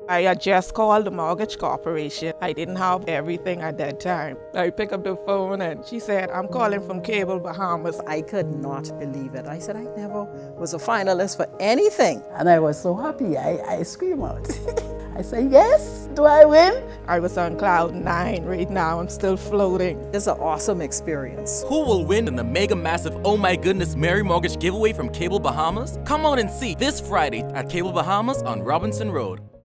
I had just called the mortgage corporation. I didn't have everything at that time. I picked up the phone and she said, I'm calling from Cable Bahamas. I could not believe it. I said, I never was a finalist for anything. And I was so happy, I screamed out. I said, yes, do I win? I was on cloud 9 right now. I'm still floating. It's an awesome experience. Who will win in the mega massive Oh My Goodness Mary Mortgage giveaway from Cable Bahamas? Come out and see this Friday at Cable Bahamas on Robinson Road.